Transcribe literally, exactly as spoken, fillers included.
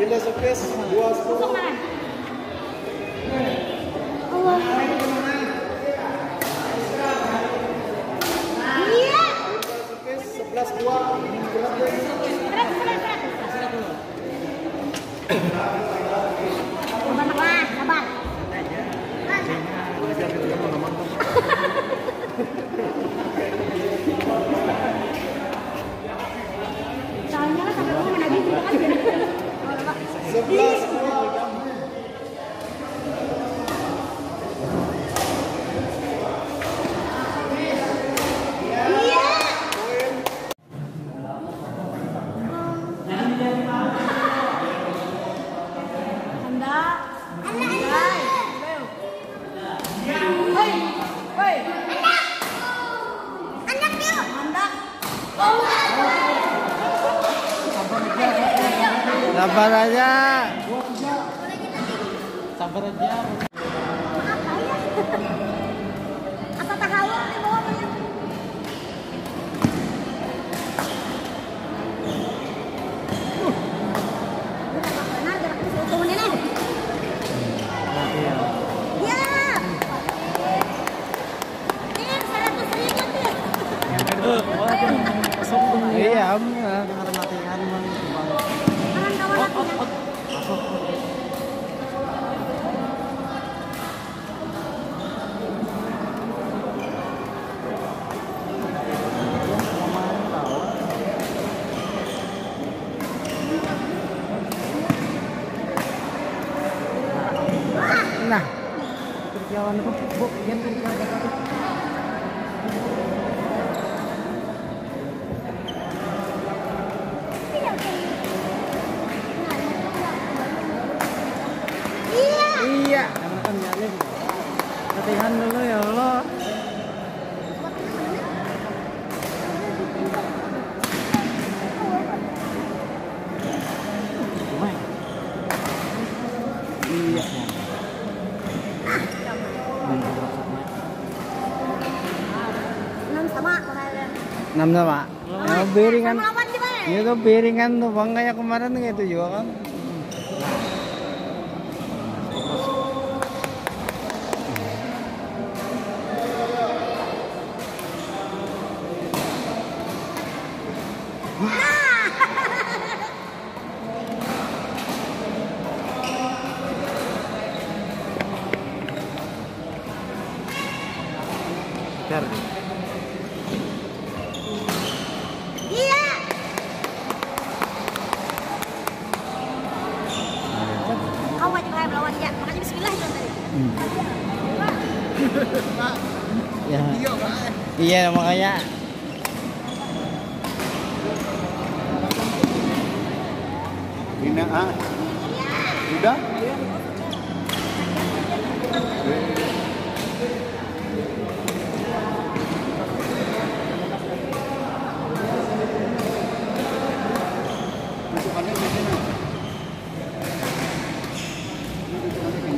Filosofis dua sepuluh. Allah. Iya. Filosofis sebelas dua. Sabar lah, sabar. Soalnya kan sampai mau menagih gitu kan. Sebelas dua. Sabar aja. Sabar aja. Apa tahawa di bawah banyak? Benar gerak ke situ ini. Ya. Ini seratus ribu tuh. Iya, om. Latihan mang. Nah, kerjaan apa? Bu, yan kerjaan apa? Iya. Kan nyari. Latihan dulu ya Allah. Iya. Enam sama. Enam sama. Ya, piringan. Itu piringan tuh bang kayak kemarin gitu juga kan. Bentar. Iya. Kau wajib melawan ya. Makanya bismillah itu tadi. Ya. Iya makanya. Bina A. Udah? Masukannya di sini.